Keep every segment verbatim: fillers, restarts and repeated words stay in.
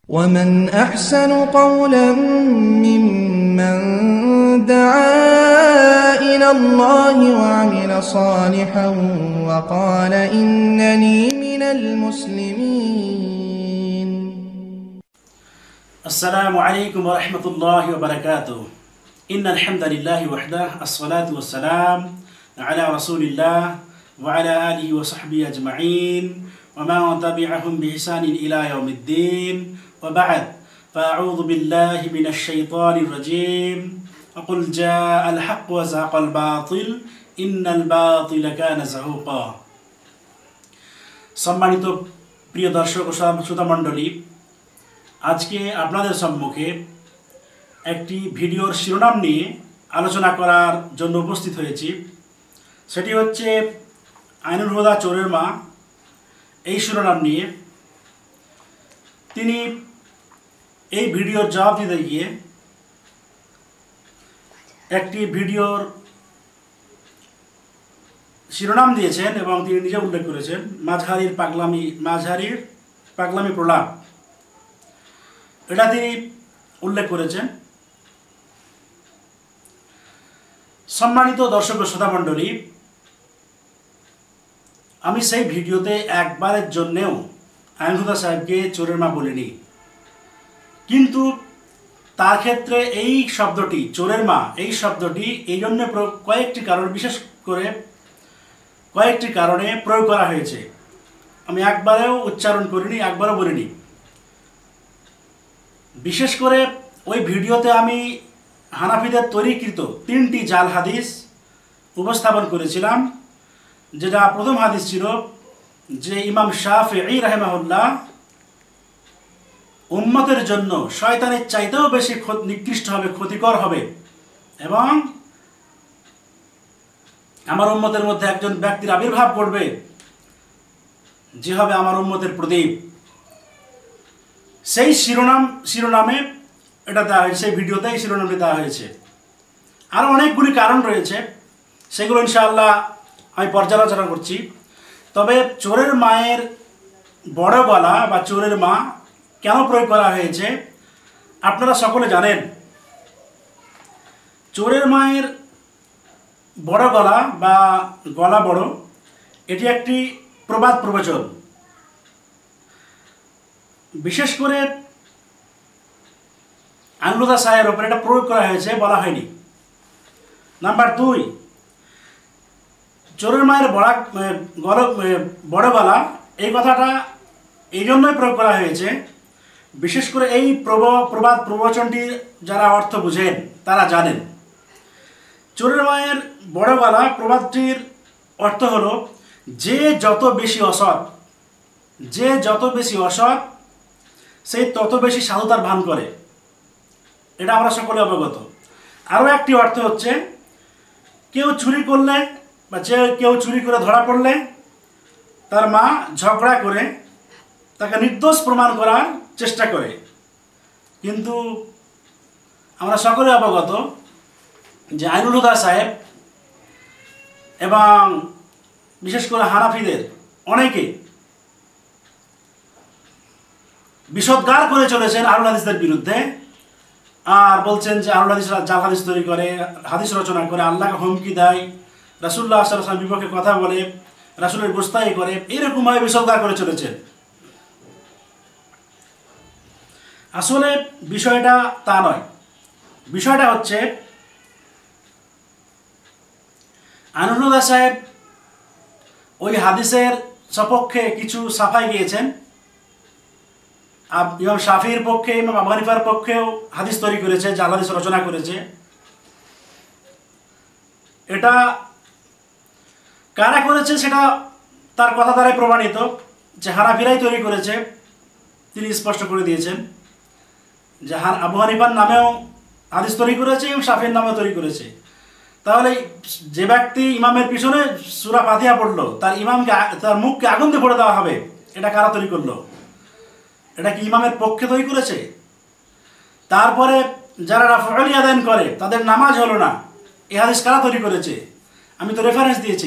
ومن أحسن قولا ممن دعا إلى الله وعمل صالحا وقال إنني من المسلمين. السلام عليكم ورحمة الله وبركاته. إن الحمد لله وحده الصلاة والسلام على رسول الله وعلى آله وصحبه أجمعين ومن تبعهم بإحسان إلى يوم الدين وبعد فأعوذ بالله من الشيطان الرجيم وقل جاء الحق وزهق الباطل إن الباطل كان زهوقا. সম্মানিত প্রিয় দর্শক ও শ্রোতা মণ্ডলী, আজকে আপনাদের সম্মুখে একটি ভিডিওর শিরোনাম নিয়ে আলোচনা করার জন্য উপস্থিত হয়েছি। সেটি হচ্ছে আইনুল হুদা চোরের মা। এই শিরোনাম নিয়ে তিনি এই ভিডিওর জবাব দিতে গিয়ে একটি ভিডিওর শিরোনাম দিয়েছেন এবং তিনি নিজে উল্লেখ করেছেন মাঝহারির পাগলামি মাঝহারির পাগলামি প্রলাপ। এটা তিনি উল্লেখ করেছেন। সম্মানিত দর্শক ও শ্রোতা মণ্ডলী, আমি সেই ভিডিওতে একবারের জন্যেও আইনুল হুদা সাহেবকে চোরের মা বলিনি, কিন্তু তার ক্ষেত্রে এই শব্দটি চোরের মা এই শব্দটি এই জন্য কয়েকটি কারণ বিশেষ করে কয়েকটি কারণে প্রয়োগ করা হয়েছে। আমি একবারেও উচ্চারণ করিনি, একবারও বলিনি। বিশেষ করে ওই ভিডিওতে আমি হানাফিদের তৈরিকৃত তিনটি জাল হাদিস উপস্থাপন করেছিলাম। যেটা প্রথম হাদিস ছিল যে ইমাম শাফিঈ রাহিমাহুল্লাহ উম্মতের জন্য শয়তানের চাইতেও বেশি নিকৃষ্ট হবে, ক্ষতিকর হবে, এবং আমার উম্মতের মধ্যে একজন ব্যক্তির আবির্ভাব করবে যে হবে আমার উম্মতের প্রদীপ। সেই শিরোনাম শিরোনামে এটা দেওয়া হয়েছে, সেই ভিডিওতে এই শিরোনামটি দেওয়া হয়েছে। আরও অনেকগুলি কারণ রয়েছে, সেগুলো ইনশাআল্লাহ আমি পর্যালোচনা করছি। তবে চোরের মায়ের বড় গলা বা চোরের মা কেন প্রয়োগ করা হয়েছে আপনারা সকলে জানেন। চোরের মায়ের বড় গলা বা গলা বড়, এটি একটি প্রবাদ প্রবচন। বিশেষ করে আইনুল হুদা সাহেবের ওপরে এটা প্রয়োগ করা হয়েছে, বলা হয়নি। নাম্বার দুই, চোরের মায়ের বড় গল বড় গলা এই কথাটা এই জন্যই প্রয়োগ করা হয়েছে, বিশেষ করে এই প্রব প্রবাদ প্রবচনটির যারা অর্থ বুঝেন তারা জানেন। চোরের মায়ের বড় গলা প্রবাদটির অর্থ হলো যে যত বেশি অসৎ যে যত বেশি অসৎ সেই তত বেশি সাধুতার ভান করে। এটা আমরা সকলে অবগত। আরও একটি অর্থ হচ্ছে কেউ চুরি করলে বা যে কেউ চুরি করে ধরা পড়লে তার মা ঝগড়া করে তাকে নির্দোষ প্রমাণ করার চেষ্টা করে। কিন্তু আমরা সকলে অবগত যে আইনুল হুদা সাহেব এবং বিশেষ করে হানাফিদের অনেকে বিষোদ্গার করে চলেছেন আহলুল হাদিসদের বিরুদ্ধে, আর বলছেন যে আহলুল হাদিসরা জাল হাদিস তৈরি করে, হাদিস রচনা করে, আল্লাহকে হুমকি দেয়, রাসূলুল্লাহ সাল্লাল্লাহু আলাইহি ওয়াসাল্লামের বিপক্ষে কথা বলে, রাসূলের গোস্তাই করে, এরকমভাবে বিষোদ্গার করে চলেছেন। আসলে বিষয়টা তা নয়। বিষয়টা হচ্ছে আইনুল হুদা সাহেব ওই হাদিসের সপক্ষে কিছু সাফাই গিয়েছেন। ইমাম শাফিঈর পক্ষে, ইমাম আবু হানিফার পক্ষেও হাদিস তৈরি করেছে, জাল হাদিস রচনা করেছে। এটা কারা করেছে সেটা তার কথা দ্বারাই প্রমাণিত যে হানাফিরাই তৈরি করেছে। তিনি স্পষ্ট করে দিয়েছেন যে আবু হানিফার নামেও হাদিস তৈরি করেছে এবং শাফিঈর নামেও তৈরি করেছে। তাহলে যে ব্যক্তি ইমামের পিছনে সূরা ফাতিহা পড়লো তার ইমামকে তার মুখকে আগুন দিয়ে পড়ে দেওয়া হবে, এটা কারা তৈরি করলো? এটা কি ইমামের পক্ষে তৈরি করেছে? তারপরে যারা রাফউল ইয়াদাইন করে তাদের নামাজ হলো না, এই হাদিস কারা তৈরি করেছে? আমি তো রেফারেন্স দিয়েছি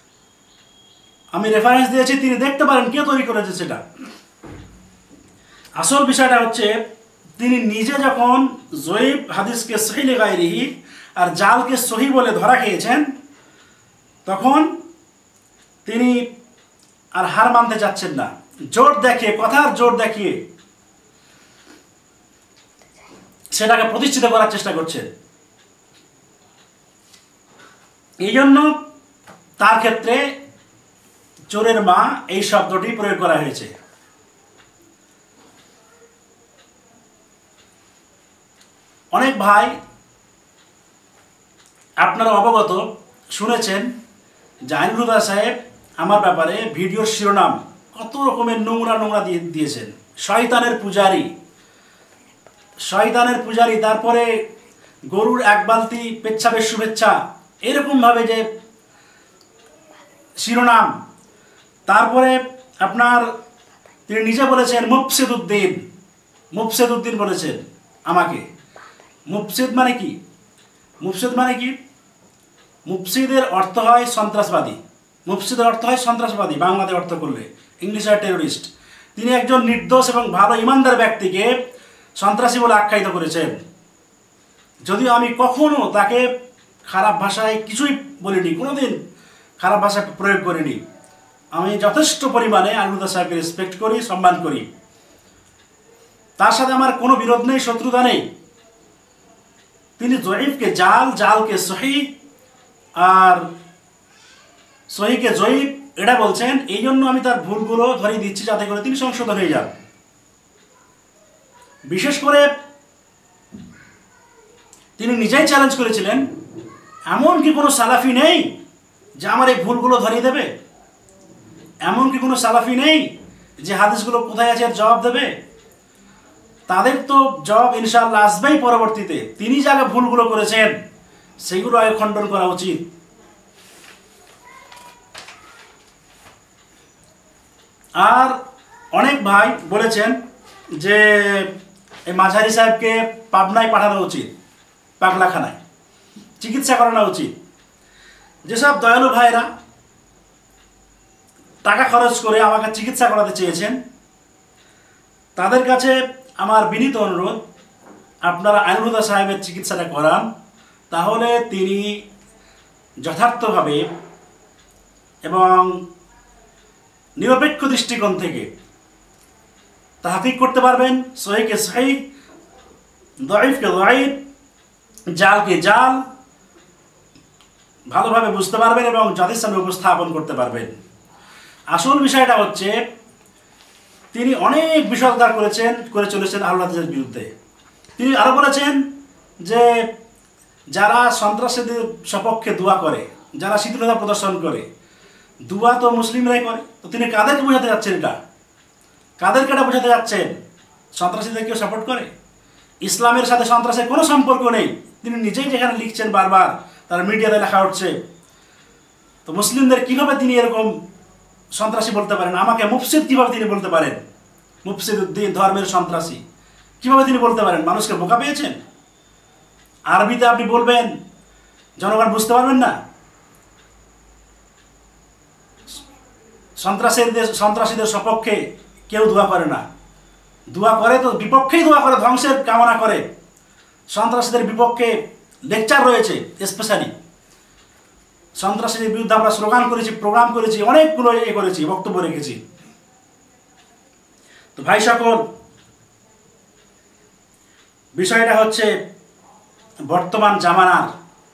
আমি রেফারেন্স দিয়েছি তিনি দেখতে পারেন কে তৈরি করেছে সেটা। আসল বিষয়টা হচ্ছে তিনি নিজে যখন জয়ীব হাদিসকে সহি লিগাইরিহি আর জালকে সহি বলে ধরা খেয়েছেন, তখন তিনি আর হার মানতে চাচ্ছেন না। জোর দেখিয়ে, কথার জোর দেখিয়ে সেটাকে প্রতিষ্ঠিত করার চেষ্টা করছেন। এই জন্য তার ক্ষেত্রে চোরের মা এই শব্দটি প্রয়োগ করা হয়েছে। অনেক ভাই আপনারা অবগত শুনেছেন যে আইনুল হুদা সাহেব আমার ব্যাপারে ভিডিওর শিরোনাম কত রকমের নোংরা নোংরা দিয়ে দিয়েছেন। শয়তানের পূজারী, শয়তানের পূজারী, তারপরে গরুর এক বালতি পেচ্ছাবের শুভেচ্ছা, এরকমভাবে যে শিরোনাম। তারপরে আপনার তিনি নিজে বলেছেন মুফসিদ উদ্দিন, মুফসিদ উদ্দিন বলেছেন আমাকে। মুফসিদ মানে কি? মুফসিদ মানে কি? মুফসিদের অর্থ হয় সন্ত্রাসবাদী। মুফসিদের অর্থ হয় সন্ত্রাসবাদী বাংলাতে অর্থ করলে, ইংলিশে হয় টেরোরিস্ট। তিনি একজন নির্দোষ এবং ভালো ইমানদার ব্যক্তিকে সন্ত্রাসী বলে আখ্যায়িত করেছেন। যদিও আমি কখনো তাকে খারাপ ভাষায় কিছুই বলিনি, কোনোদিন খারাপ ভাষা প্রয়োগ করিনি। আমি যথেষ্ট পরিমাণে আইনুল হুদা সাহেবকে রেসপেক্ট করি, সম্মান করি। তার সাথে আমার কোনো বিরোধ নেই, শত্রুতা নেই। তিনি জয়ীফকে জাল, জালকে সহি আর সহিকে জয়ীফ এটা বলছেন। এই জন্য আমি তার ভুলগুলো ধরিয়ে দিচ্ছি যাতে করে তিনি সংশোধন হয়ে যান। বিশেষ করে তিনি নিজেই চ্যালেঞ্জ করেছিলেন, এমন কি কোনো সালাফি নেই যে আমার এই ভুলগুলো ধরিয়ে দেবে? এমন কি কোনো সালাফি নেই যে হাদিসগুলো কোথায় আছে এর জবাব দেবে? তাদের তো জবাব ইনশাআল্লাহ আসবেই পরবর্তীতে। তিনি যে আগে ভুলগুলো করেছেন সেগুলো আগে খণ্ডন করা উচিত। আর অনেক ভাই বলেছেন যে এই মাঝারি সাহেবকে পাবনায় পাঠানো উচিত, পাগলাখানায় চিকিৎসা করানো উচিত। যেসব দয়ালু ভাইরা টাকা খরচ করে আমাকে চিকিৎসা করাতে চেয়েছেন, তাদের কাছে আমার বিনীত অনুরোধ, আপনারা আইনুল হুদা সাহেবের চিকিৎসাটা করান। তাহলে তিনি যথার্থভাবে এবং নিরপেক্ষ দৃষ্টিকোণ থেকে তাহকিক করতে পারবেন। সহিকে সহি, দঈফকে দঈফ, জালকে জাল ভালোভাবে বুঝতে পারবেন এবং জাতির সামনে উপস্থাপন করতে পারবেন। আসল বিষয়টা হচ্ছে তিনি অনেক বিষোদ্গার করেছেন করে চলেছেন আহলুল হাদিসের বিরুদ্ধে। তিনি আরও বলেছেন যে যারা সন্ত্রাসীদের সপক্ষে দোয়া করে, যারা শীতলতা প্রদর্শন করে, দোয়া তো মুসলিমরাই করে। তো তিনি কাদেরকে বোঝাতে যাচ্ছেন? এটা কাদেরকে এটা বোঝাতে যাচ্ছেন? সন্ত্রাসীদের কেউ সাপোর্ট করে? ইসলামের সাথে সন্ত্রাসের কোনো সম্পর্ক নেই। তিনি নিজেই যেখানে লিখছেন, বারবার তার মিডিয়াতে লেখা উঠছে। তো মুসলিমদের কীভাবে তিনি এরকম সন্ত্রাসী বলতে পারেন? আমাকে মুফসিদ কীভাবে তিনি বলতে পারেন? মুফসিদ উদ্দিন, ধর্মের সন্ত্রাসী কীভাবে তিনি বলতে পারেন? মানুষকে বোকা পেয়েছেন? আরবিতে আপনি বলবেন, জনগণ বুঝতে পারবেন না। সন্ত্রাসীদের সন্ত্রাসীদের সপক্ষে কেউ দোয়া করে না। দোয়া করে তো বিপক্ষেই দোয়া করে, ধ্বংসের কামনা করে। সন্ত্রাসীদের বিপক্ষে লেকচার রয়েছে, স্পেশালি সন্ত্রাসীদের বিরুদ্ধে আমরা স্লোগান করেছি, প্রোগ্রাম করেছি, অনেকগুলো এ করেছি, বক্তব্য রেখেছি। তো ভাই সকল, বিষয়টা হচ্ছে বর্তমান জামানার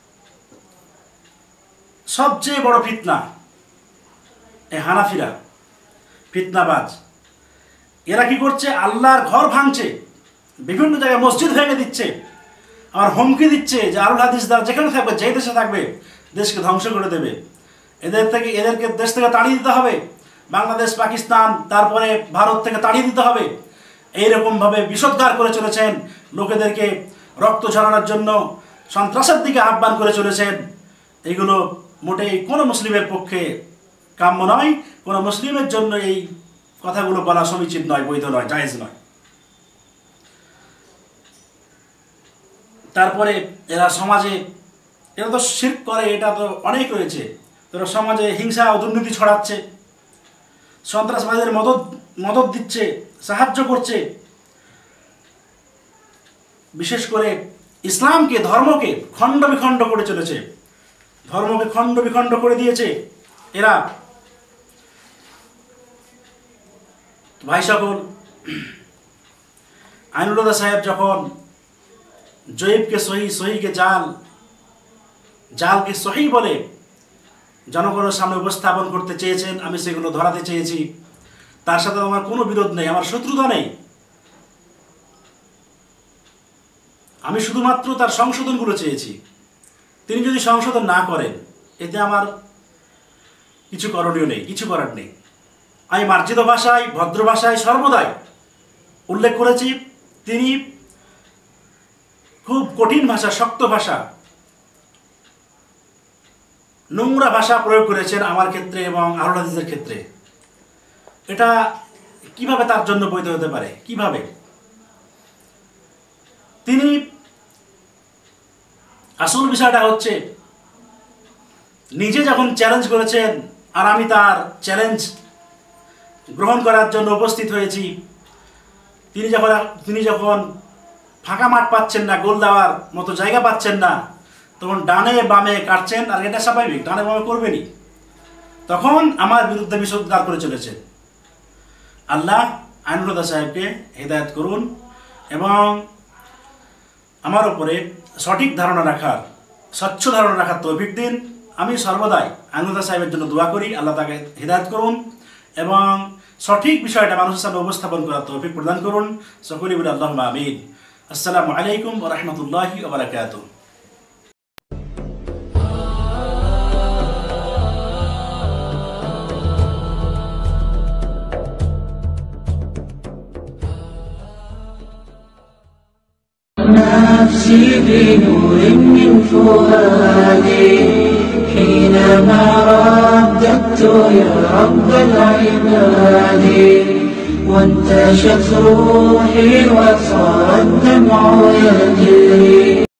সবচেয়ে বড় ফিতনা এই হানাফিরা, ফিতনাবাজ। এরা কি করছে? আল্লাহর ঘর ভাঙছে, বিভিন্ন জায়গায় মসজিদ ভেঙে দিচ্ছে, আর হুমকি দিচ্ছে যে আহলুল হাদিস দ্বারা যেখানে থাকবে, যে দেশে থাকবে, দেশকে ধ্বংস করে দেবে। এদের থেকে এদেরকে দেশ থেকে তাড়িয়ে দিতে হবে, বাংলাদেশ, পাকিস্তান, তারপরে ভারত থেকে তাড়িয়ে দিতে হবে। এইরকমভাবে বিষোদ্গার করে চলেছেন, লোকেদেরকে রক্ত ঝরানোর জন্য সন্ত্রাসের দিকে আহ্বান করে চলেছেন। এগুলো মোটেই কোনো মুসলিমের পক্ষে কাম্য নয়, কোনো মুসলিমের জন্য এই কথাগুলো বলা সমীচীন নয়, বৈধ নয়, জায়েজ নয়। তারপরে এরা সমাজে, এরা তো শিরক করে, এটা তো অনেক রয়েছে। এরা সমাজে হিংসা ও দুর্নীতি ছড়াচ্ছে, সন্ত্রাসবাদীদের মদত মদত দিচ্ছে, সাহায্য করছে। বিশেষ করে ইসলামকে, ধর্মকে খণ্ড বিখণ্ড করে চলেছে, ধর্মকে খণ্ড বিখণ্ড করে দিয়েছে এরা। ভাই সকল, আইনুল্লাহ সাহেব যখন জয়ীবকে সহি, সহিকে জাল, জালকে সহি বলে জনগণের সামনে উপস্থাপন করতে চেয়েছেন, আমি সেগুলো ধরাতে চেয়েছি। তার সাথে আমার কোনো বিরোধ নেই, আমার শত্রুতা নেই। আমি শুধুমাত্র তার সংশোধনগুলো চেয়েছি। তিনি যদি সংশোধন না করেন, এতে আমার কিছু করণীয় নেই, কিছু করার নেই। আমি মার্জিত ভাষায়, ভদ্র ভাষায় সর্বদাই উল্লেখ করেছি, তিনি খুব কঠিন ভাষা, শক্ত ভাষা, নোংরা ভাষা প্রয়োগ করেছেন আমার ক্ষেত্রে এবং আহলুল হাদিসের ক্ষেত্রে। এটা কিভাবে তার জন্য বৈধ হতে পারে? কিভাবে? তিনি, আসল বিষয়টা হচ্ছে, নিজে যখন চ্যালেঞ্জ করেছেন আর আমি তার চ্যালেঞ্জ গ্রহণ করার জন্য উপস্থিত হয়েছি, তিনি যখন তিনি যখন ফাঁকা মাঠ পাচ্ছেন না, গোল দেওয়ার মতো জায়গা পাচ্ছেন না, তখন ডানে বামে কাটছেন। আর এটা স্বাভাবিক, ডানে বামে করবেনই। তখন আমার বিরুদ্ধে বিষোদ্গার করে চলেছেন। আল্লাহ আইনুল্লাহ সাহেবকে হেদায়েত করুন এবং আমার উপরে সঠিক ধারণা রাখার, স্বচ্ছ ধারণা রাখার তৌফিক দিন। আমি সর্বদাই আইনুল্লাহ সাহেবের জন্য দোয়া করি, আল্লাহ তাকে হেদায়েত করুন এবং সঠিক বিষয়টা মানুষের সামনে উপস্থাপন করার তৌফিক প্রদান করুন। সকলেই বলি আল্লাহুম্মা আমিন। আসসালামু আলাইকুম ওয়া রাহমাতুল্লাহি ওয়া বারাকাতুহু। نفسي بنور من فؤادي حينما رددت يا رب العباد وانتشت روحي وصار الدمع يجري